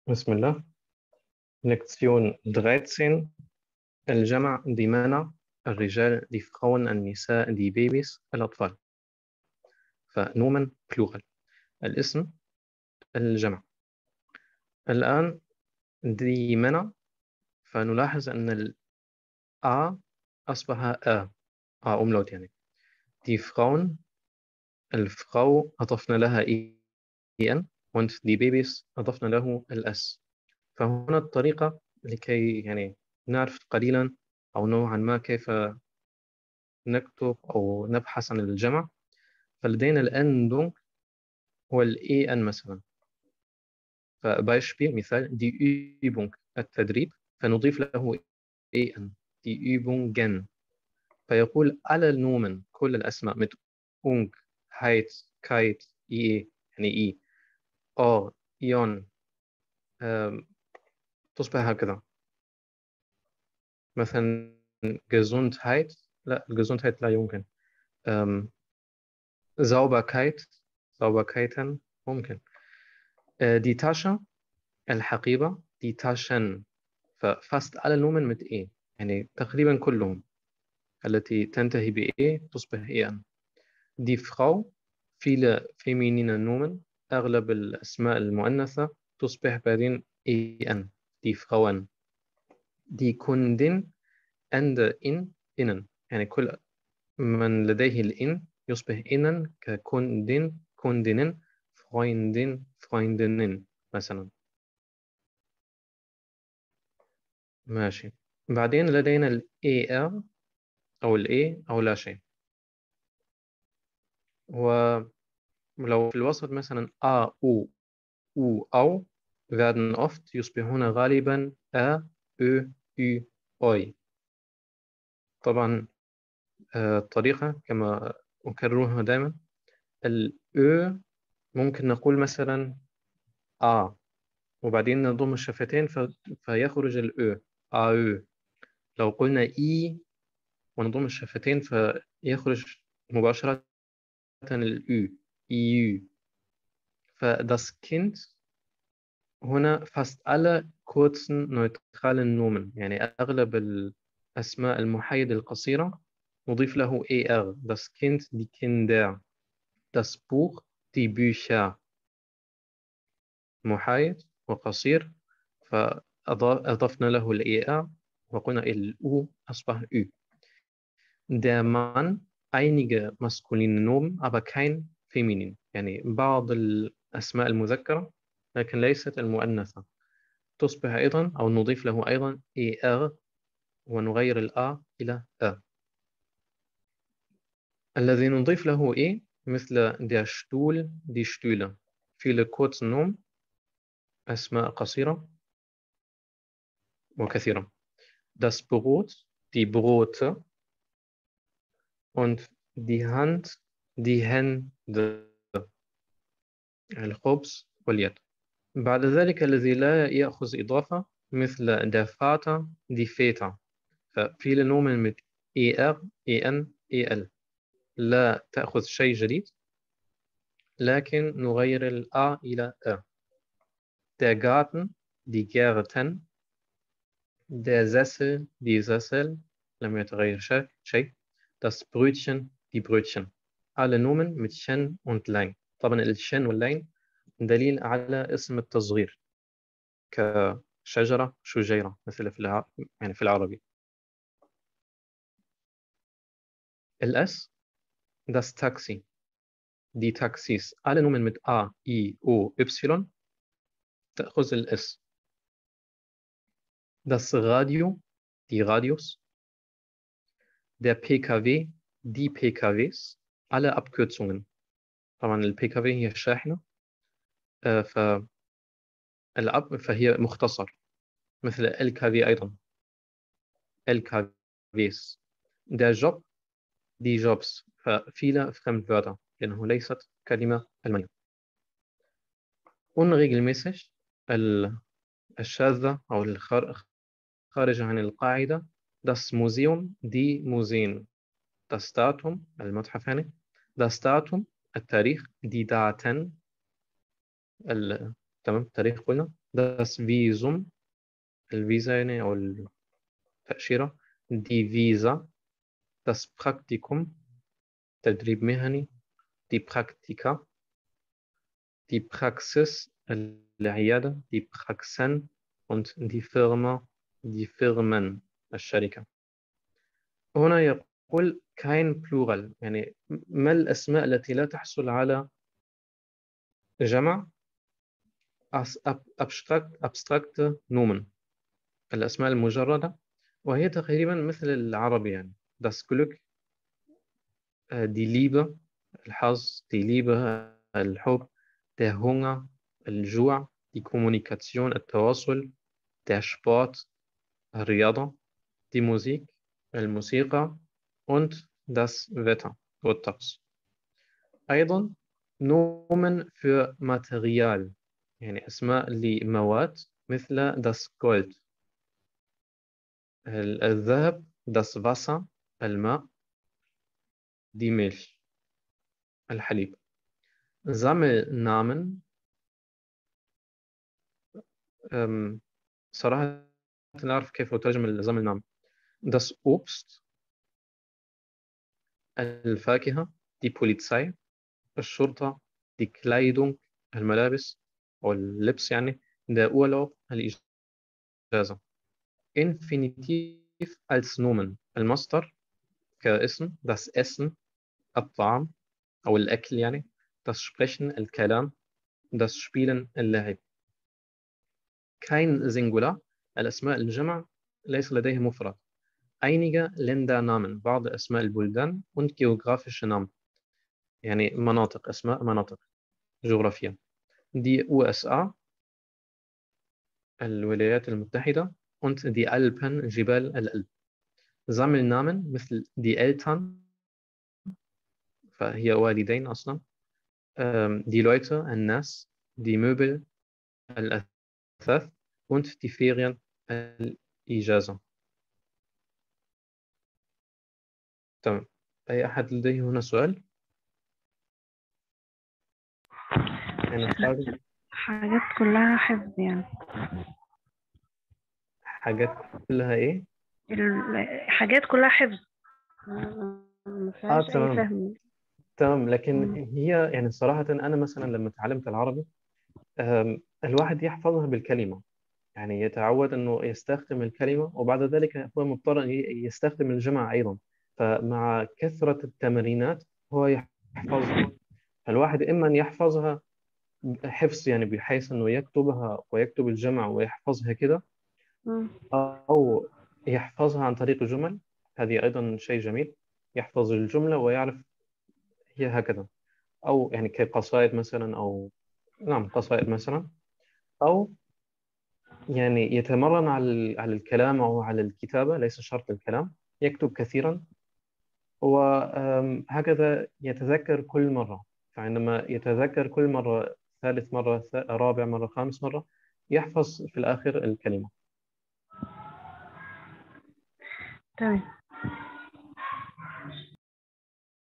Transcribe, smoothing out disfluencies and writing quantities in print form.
بسم الله. Lektion 13. الجمع die Männer, الرجال die Frauen, النساء die Babys, الأطفال. فنومن plural. الاسم الجمع. الآن die Männer، فنلاحظ أن ال A أصبح A umlaut يعني. Die Frauen، الفرau أضفنا لها en und die Babys أضفنا له الS. فهنا الطريقة لكي يعني نعرف قليلا أو نوعا ما كيف نكتب أو نبحث عن الجمع. فلدينا الآن دونك هو ان مثلا. فبايشبيل مثال دي Übung التدريب، فنضيف له ان دي Übungen. فيقول على النومن كل الأسماء mit ung heit kite يعني or ion تصبح هكذا. مثلا Gesundheit، لا Gesundheit لا يمكن. Sauberkeiten ممكن. Die Tasche الحقيبة die Taschen. ففاست على النومن mit يعني تقريبا كلهم التي تنتهي تصبح ان. Die Frau viele feminine Nomen، أغلب الأسماء المؤنثة تصبح بعدين en die Frauen. Die Kundin Ende innen، يعني كل من لديه الإن يصبح إنن ككندن كندنن Freundin Freundinnen مثلا. ماشي. بعدين لدينا ال AR أو ال A أو لا شيء. ولو في الوسط مثلا A U أو werden oft يصبحون غالبا A Ö Ü أي. طبعا الطريقة كما أكررها دائما، ال Ö ممكن نقول مثلا A وبعدين نضم الشفتين فيخرج ال أ. لو قلنا إي ونضم الشفتين فيخرج مباشرة الأو إيو. فdas Kind هنا fast alle kurzen neutralen Nomen، يعني أغلب الأسماء المحايدة القصيرة نضيف له AR. das Kind die Kinder، das Buch die Bücher. محايد وقصير فأضفنا له ال AR وقلنا ال U أصبح Ü. Der Mann einige maskuline Nomen aber kein feminin، يعني بعض الأسماء المذكرة لكن ليست المؤنثة تصبح أيضا أو نضيف له أيضا ER ونغير ال A إلى A. الذي نضيف له مثل der Stuhl die Stühle. viele kurze Nomen أسماء قصيرة وكثيرة. das Brot die Brote und die Hand die Hände، الخبز واليد. بعد ذلك الذي لا يأخذ إضافة مثل der Vater die Väter. ففي Nomen mit ER EN EL لا تأخذ شيء جديد لكن نغير ال A إلى A. der Garten die Gärten، der Sessel die Sessel لم يتغير شيء. das Brötchen die Brötchen. alle Nomen mit Chen und Lein. طبعا الشن واللين دليل على اسم التصغير كشجرة شجيرة مثل يعني في العربي. الأس das Taxi die Taxis. alle Nomen mit A, I, O, Y تأخذ الأس. das Radio die Radios. der PKW die PKWs. alle Abkürzungen. طبعا ال PKW هي الشاحنة فهي مختصر مثل LKW أيضا LKWs. der Job die Jobs. فviele Fremdwörter لأنه ليست كلمة ألمانية. unregelmäßig الشاذة أو خارج عن القاعدة. das Museum die Museen. das Datum المتحف يعني. das Datum التاريخ die Daten تمام التاريخ قلنا. das Visum، الفيزا يعني أو التأشيرة. die Visa، das Praktikum، تدريب مهني. die Praktika، die Praxis، العيادة. die Praxen und die Firma، die Firmen، الشركة. هنا يقول kein Plural، يعني ما الأسماء التي لا تحصل على جمع؟ abstrakte Nomen، الأسماء المجردة، وهي تقريبا مثل العربي يعني das Glück، die Liebe، الحظ. die Liebe، الحب. der Hunger، الجوع. die Kommunikation، التواصل. der Sport، الرياضة. die Musik، الموسيقى. und das Wetter، والطقس. أيضا Nomen für Material، يعني أسماء لمواد مثل das Gold، الذهب. das Wasser، الماء. die Milch، الحليب. Sammelnamen، صراحة لا أعرف كيف أترجم الزمن. das Obst، الفاكهة. die Polizei، الشرطة. die Kleidung، الملابس أو اللبس يعني. der Urlaub، الإجازة. Infinitiv als Nomen، المصدر كاسم. das Essen، الطعام أو الأكل يعني. das Sprechen، الكلام. das Spielen، اللعب. kein Singular، الأسماء الجمع ليس لديه مفرد. einige Ländernamen، بعض أسماء البلدان. und geografische Namen، يعني مناطق، أسماء مناطق جغرافية. die USA، الولايات المتحدة. und die Alpen، جبال الألب. Sammelnamen مثل die Eltern، فهي والدين أصلا. die Leute، الناس. die Möbel، الأثاث. und die Ferien، الإجازة. تمام. أي أحد لديه هنا سؤال؟ يعني حاجات كلها حفظ يعني. حاجات كلها إيه؟ حاجات كلها حفظ، ما فيهاش أي تمام فهم. تمام. لكن هي يعني صراحة أنا مثلا لما تعلمت العربي، الواحد يحفظها بالكلمة، يعني يتعود أنه يستخدم الكلمة، وبعد ذلك هو مضطر أن يستخدم الجمع أيضا. فمع كثرة التمرينات هو يحفظها. فالواحد إما أن يحفظها حفظ يعني بحيث أنه يكتبها ويكتب الجمع ويحفظها كده، مم. أو يحفظها عن طريق الجمل. هذه أيضا شيء جميل، يحفظ الجملة ويعرف هي هكذا. أو يعني كقصائد مثلا، أو نعم قصائد مثلا. أو يعني يتمرن على الكلام أو على الكتابة، ليس شرط الكلام. يكتب كثيرا، وهكذا يتذكر كل مرة. فعندما يتذكر كل مرة، ثالث مرة، رابع مرة، خامس مرة، يحفظ في الآخر الكلمة. تمام.